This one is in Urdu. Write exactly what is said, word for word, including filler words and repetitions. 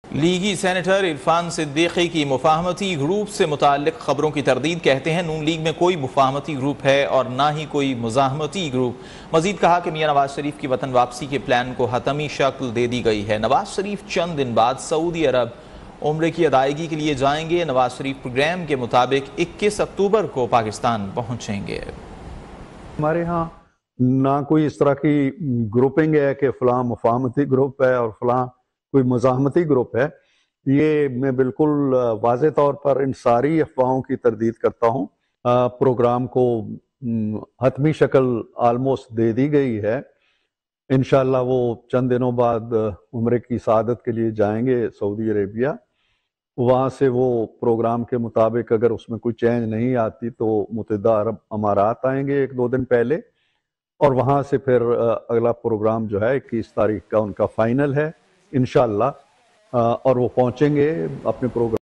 لیگی سینیٹر عرفان صدیقی کی مفاہمتی گروپ سے متعلق خبروں کی تردید، کہتے ہیں نون لیگ میں کوئی مفاہمتی گروپ ہے اور نہ ہی کوئی مزاحمتی گروپ۔ مزید کہا کہ میاں نواز شریف کی وطن واپسی کے پلان کو حتمی شکل دے دی گئی ہے۔ نواز شریف چند دن بعد سعودی عرب عمرے کی ادائیگی کے لیے جائیں گے۔ نواز شریف پروگرام کے مطابق اکیس اکتوبر کو پاکستان پہنچیں گے۔ ہمارے ہاں نہ کوئی اس طرح کی گروپنگ ہے کہ فلاں مفاہمتی گروپ ہے اور فلاں کوئی مزاحمتی گروپ ہے۔ یہ میں بالکل واضح طور پر ان ساری افواہوں کی تردید کرتا ہوں۔ پروگرام کو حتمی شکل آلموسٹ دے دی گئی ہے۔ انشاءاللہ وہ چند دنوں بعد عمرے کی سعادت کے لیے جائیں گے سعودی عربیہ۔ وہاں سے وہ پروگرام کے مطابق اگر اس میں کوئی چینج نہیں آتی تو متحدہ عرب امارات آئیں گے ایک دو دن پہلے، اور وہاں سے پھر اگلا پروگرام جو ہے اکیس تاریخ کا ان کا فائنل ہے انشاءاللہ، اور وہ پہنچیں گے اپنے پروگرام